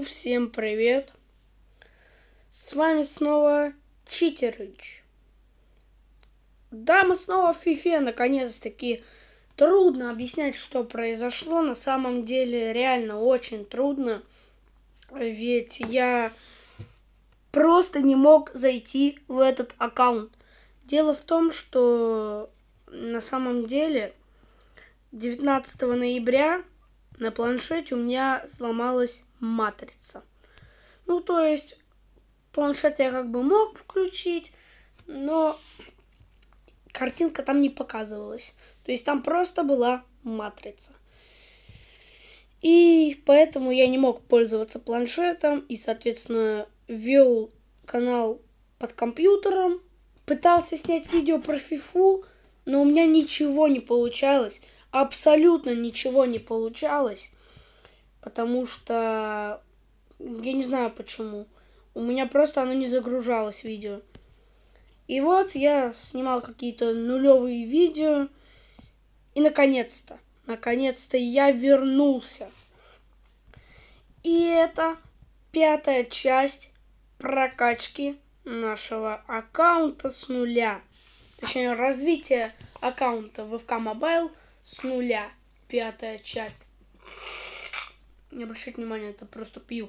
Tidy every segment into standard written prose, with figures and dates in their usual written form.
Всем привет! С вами снова Читерыч. Да, мы снова в фифе, наконец-таки. Трудно объяснять, что произошло. На самом деле, реально очень трудно. Ведь я просто не мог зайти в этот аккаунт. Дело в том, что на самом деле 19 ноября на планшете у меня сломалась матрица. Ну, то есть, планшет я как бы мог включить, но картинка там не показывалась. То есть, там просто была матрица. И поэтому я не мог пользоваться планшетом и, соответственно, ввел канал под компьютером. Пытался снять видео про фифу, но у меня ничего не получалось. Абсолютно ничего не получалось. Потому что я не знаю почему. У меня просто оно не загружалось видео. И вот я снимал какие-то нулевые видео. И наконец-то я вернулся. И это 5-я часть прокачки нашего аккаунта с нуля. Точнее, развитие аккаунта VFK Mobile с нуля. 5-я часть. Не обращайте внимания, это просто пью.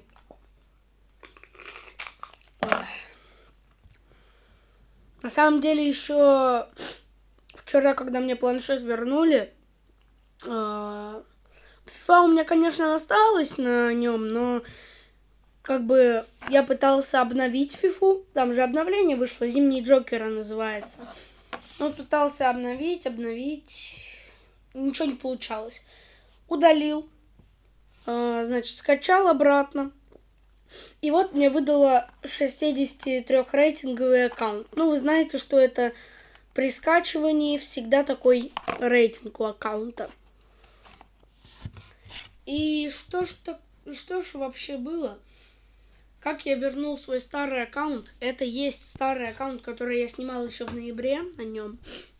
На самом деле, еще вчера, когда мне планшет вернули, FIFA у меня, конечно, осталась на нем, но как бы я пытался обновить FIFA. Там же обновление вышло, Зимний Джокер называется. Ну, пытался обновить. Ничего не получалось. Удалил. Значит, скачал обратно. И вот мне выдало 63-рейтинговый аккаунт. Ну, вы знаете, что это при скачивании всегда такой рейтинг у аккаунта. И что ж вообще было? Как я вернул свой старый аккаунт? Это есть старый аккаунт, который я снимал еще в ноябре на нем.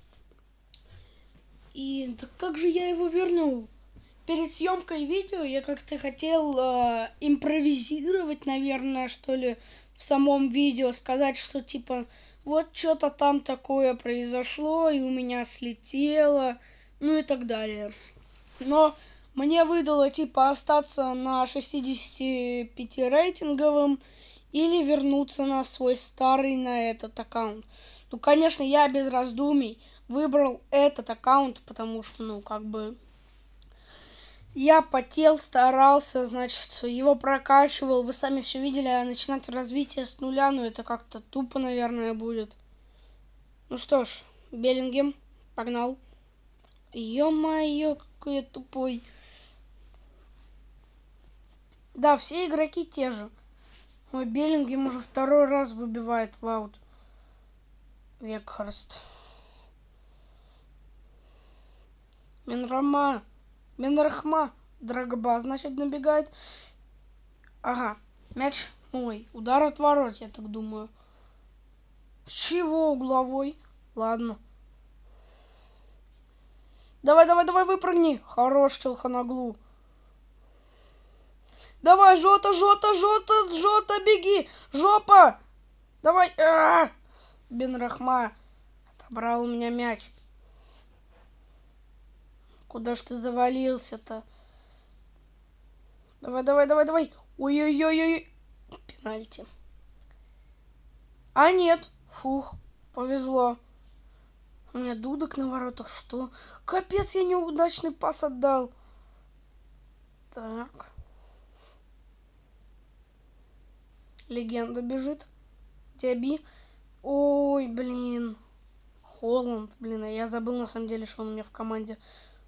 И да как же я его вернул? Перед съемкой видео я как-то хотел импровизировать, наверное, что ли, в самом видео. Сказать, что типа, вот что-то там такое произошло, и у меня слетело, ну и так далее. Но мне выдало типа остаться на 65-рейтинговом или вернуться на свой старый, на этот аккаунт. Ну, конечно, я без раздумий выбрал этот аккаунт, потому что, ну, как бы... Я потел, старался, значит, его прокачивал. Вы сами все видели, а начинать развитие с нуля, ну это как-то тупо, наверное, будет. Ну что ж, Беллингем, погнал. Ё-моё, какой я тупой. Да, все игроки те же. Ой, Беллингем уже второй раз выбивает в аут. Векхорст. Менрахма. Драгба, значит, набегает. Ага, мяч мой. Удар от ворот, я так думаю. Чего угловой? Ладно. Давай, выпрыгни. Хорош, Челханоглу. Давай, Жота, беги. Жопа. Давай. Бенрахма отобрал у меня мяч. Куда ж ты завалился-то? Давай. Ой-ой-ой. Пенальти. А нет. Фух, повезло. У меня дудок на воротах. Что? Капец, я неудачный пас отдал. Так. Легенда бежит. Диаби. Ой, блин. Холланд, блин. А я забыл на самом деле, что он у меня в команде.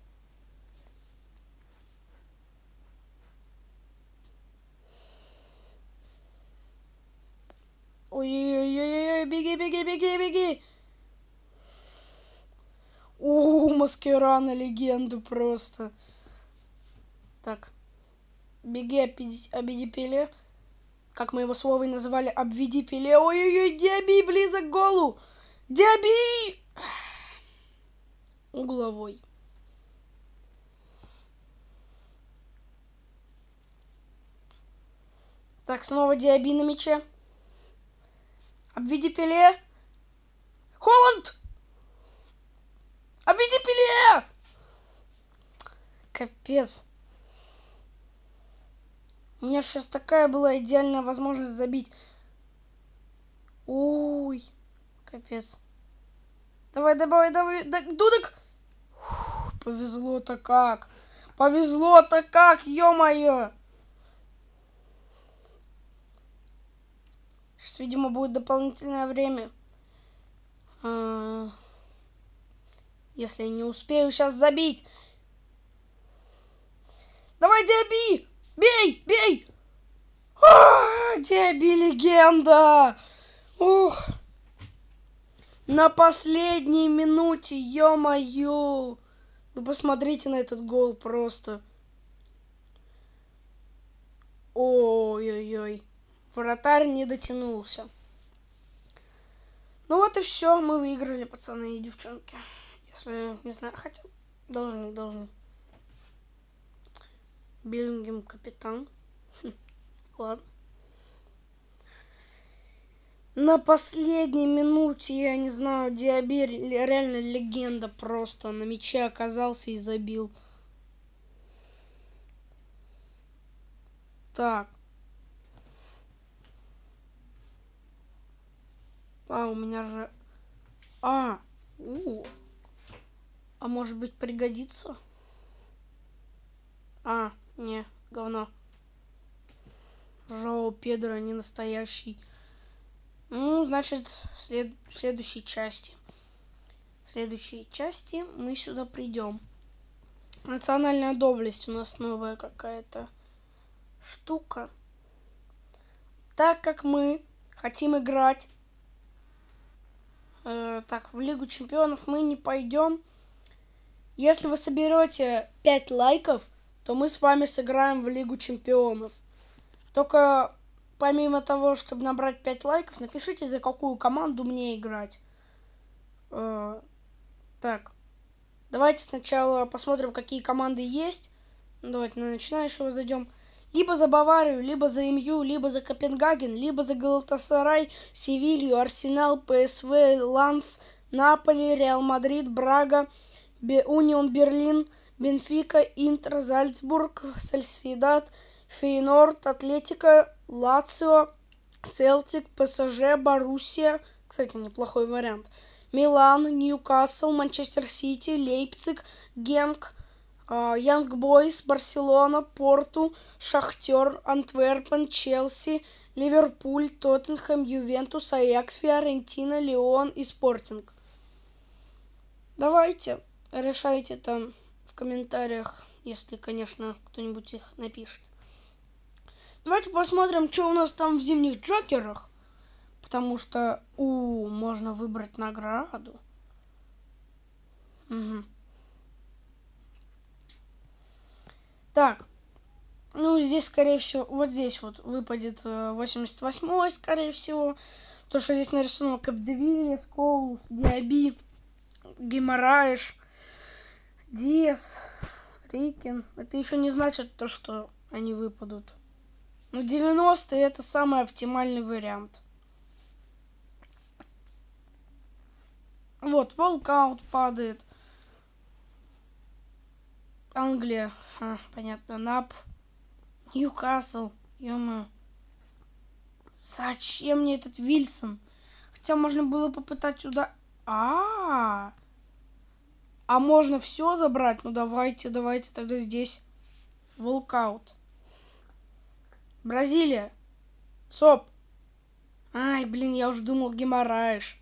Ой-ой-ой, беги. Маскерана, легенда просто. Так. Беги, обиди Пеле. Как мы его с Вовой называли, обведи Пеле. Ой-ой-ой, Диаби близок к голу. Диаби! Угловой. Так, снова Диаби на мяче. Обведи Пеле. Холланд! Обведи Пеле! Капец. У меня сейчас такая была идеальная возможность забить. Ой, капец. Давай, давай, давай. Дудок! Повезло-то как. Повезло-то как, ё-моё. Сейчас, видимо, будет дополнительное время. Если я не успею сейчас забить. Давай, Диаби! Бей! Бей! Диаби легенда! Ух! На последней минуте, ё-моё! Вы посмотрите на этот гол просто. Ой-ой-ой. Вратарь не дотянулся. Ну вот и все. Мы выиграли, пацаны и девчонки. Если не знаю, хотя должны. Беллингем капитан. Ладно. На последней минуте, я не знаю, Диаби реально легенда просто. На мяче оказался и забил. Так. У меня же... А может быть пригодится? Не, говно. Жоу Педро не настоящий. Ну, значит, в следующей части. В следующей части мы сюда придем. Национальная доблесть у нас новая какая-то штука. Так как мы хотим играть в Лигу Чемпионов, мы не пойдем. Если вы соберете 5 лайков, то мы с вами сыграем в Лигу Чемпионов. Только помимо того, чтобы набрать 5 лайков, напишите, за какую команду мне играть. Так. Давайте сначала посмотрим, какие команды есть. Давайте на начинающего зайдем. Либо за Баварию, либо за МЮ, либо за Копенгаген, либо за Галатасарай, Севилью, Арсенал, ПСВ, Ланс, Наполи, Реал Мадрид, Брага, Унион Берлин, Бенфика, Интер, Зальцбург, Сосьедад, Фейнорд, Атлетико, Лацио, Селтик, ПСЖ, Боруссия. Кстати, неплохой вариант. Милан, Ньюкасл, Манчестер Сити, Лейпциг, Генк, Янг Бойс, Барселона, Порту, Шахтер, Антверпен, Челси, Ливерпуль, Тоттенхэм, Ювентус, Аякс, Фиорентина, Лион и Спортинг. Давайте, решайте там в комментариях, если, конечно, кто-нибудь их напишет. Давайте посмотрим, что у нас там в зимних джокерах. Потому что, можно выбрать награду. Угу. Так. Ну, здесь, скорее всего, вот здесь вот выпадет 88-й, скорее всего. То, что здесь нарисовано Капдевилья, Скоулс, Диаби, Гимараиш, Диас, Рикин. Это еще не значит то, что они выпадут. Но 90-й это самый оптимальный вариант. Вот, волкаут падает. Англия. Понятно. Нап. Ньюкасл. Ё-моё. Зачем мне этот Вильсон? Хотя можно было попытать сюда... А можно все забрать? Ну давайте тогда здесь. Волкаут. Бразилия. СОП. Ай, блин, я уже думал Гимараиш.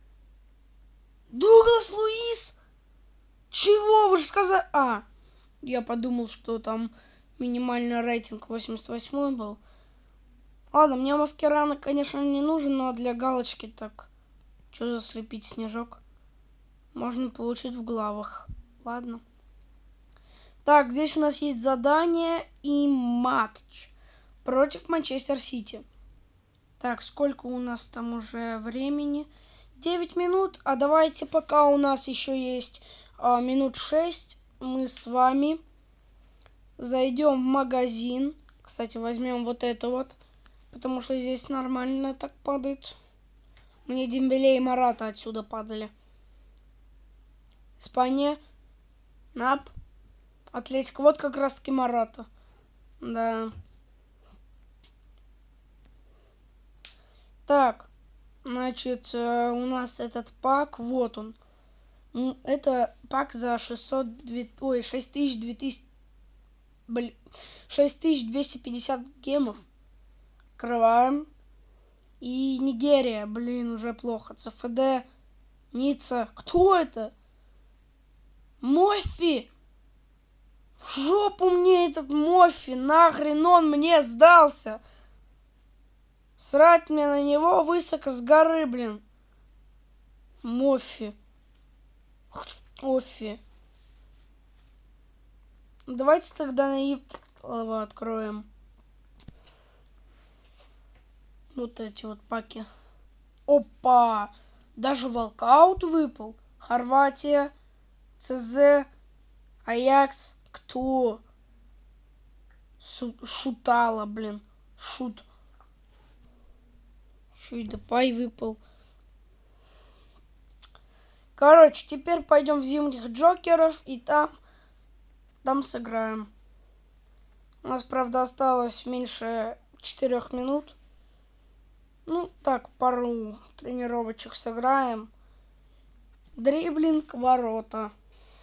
Дуглас Луис? Чего? Вы же сказали... Я подумал, что там минимальный рейтинг 88 был. Ладно, мне Маскерано, конечно, не нужен, но для галочки так. Что за слепить снежок? Можно получить в главах. Ладно. Так, здесь у нас есть задание и матч против Манчестер Сити. Так, сколько у нас там уже времени? 9 минут. А давайте, пока у нас еще есть минут 6, мы с вами зайдем в магазин. Кстати, возьмем вот это вот. Потому что здесь нормально так падает. Мне Дембеле и Марата отсюда падали. Испания. Нап. Атлетика. Вот как раз таки Марата. Да. Так. Значит, у нас этот пак. Вот он. Это пак за 6250 гемов. Открываем. И Нигерия, блин, уже плохо. ЦФД, Ницца. Кто это? Моффи! В жопу мне этот Моффи! Нахрен он мне сдался! Срать мне на него высоко с горы, блин. Моффи. Оффи. Давайте тогда наивного откроем. Вот эти вот паки. Опа! Даже волкаут выпал. Хорватия, ЦЗ, Аякс. Кто? Шутала, блин. Шут. Еще и Депай выпал. Короче, теперь пойдем в зимних Джокеров и там сыграем. У нас, правда, осталось меньше 4 минут. Ну, так, пару тренировочек сыграем. Дриблинг, ворота.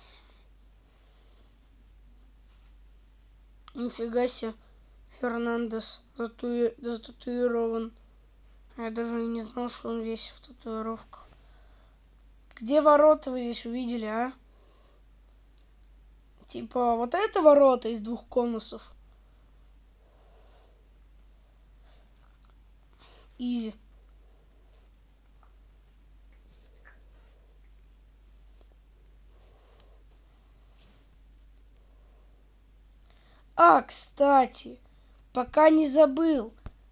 Нифига себе. Фернандес зататуирован. Я даже и не знал, что он весь в татуировках. Где ворота вы здесь увидели, а? Типа, вот это ворота из 2 конусов. Изи. А, кстати, пока не забыл.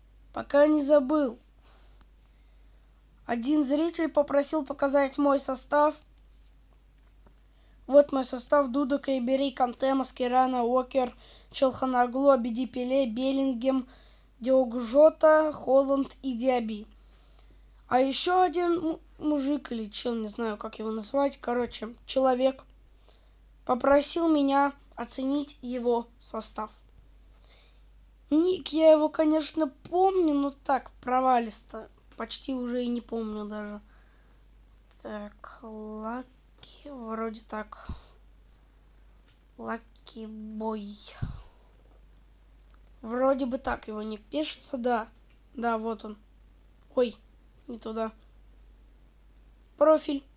Один зритель попросил показать мой состав. Вот мой состав: Дудок, Рибери, Канте, Маскерано, Уокер, Челханоглу, Абиди Пеле, Беллингем, Диогу Жота, Холланд и Диаби. А еще один мужик или чел, не знаю, как его назвать, короче, человек, попросил меня оценить его состав. Ник, я его, конечно, помню, но так, провалисто. Почти уже и не помню даже. Так, Лаки, вроде так. Лаки Бой. Вроде бы так его ник пишется, да. Да, вот он. Ой, не туда. Профиль.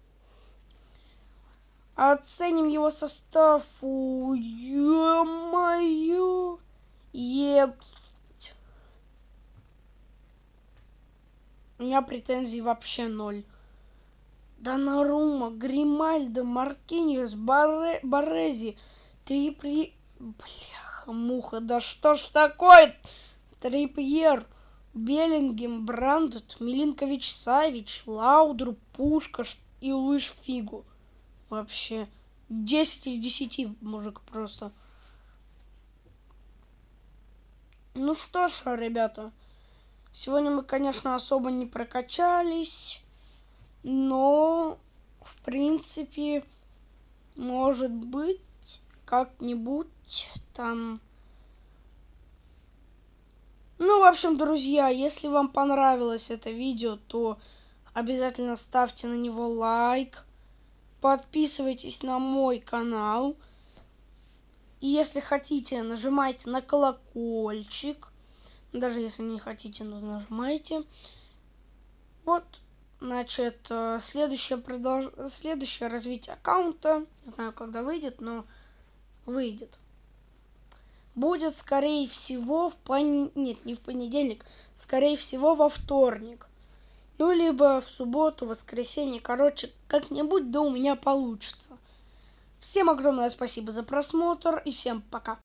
Оценим его состав. Ё-моё. У меня претензий вообще 0. Донарума, Гримальдо, Маркиньос, Барези, Бляха-муха, да что ж такое? Трипьер, Беллингем, Брандт, Милинкович, Савич, Лаудру, Пушкаш и Луиш Фигу. Вообще 10 из 10, мужик, просто. Ну что ж, ребята, сегодня мы, конечно, особо не прокачались, но, в принципе, может быть, как-нибудь там... Ну, в общем, друзья, если вам понравилось это видео, то обязательно ставьте на него лайк, подписывайтесь на мой канал. И если хотите, нажимайте на колокольчик. Даже если не хотите, но нажимайте. Вот, значит, следующее развитие аккаунта. Не знаю, когда выйдет, но выйдет. Будет, скорее всего, Нет, не в понедельник. Скорее всего, во вторник. Ну, либо в субботу, воскресенье. Короче, как-нибудь, да у меня получится. Всем огромное спасибо за просмотр и всем пока.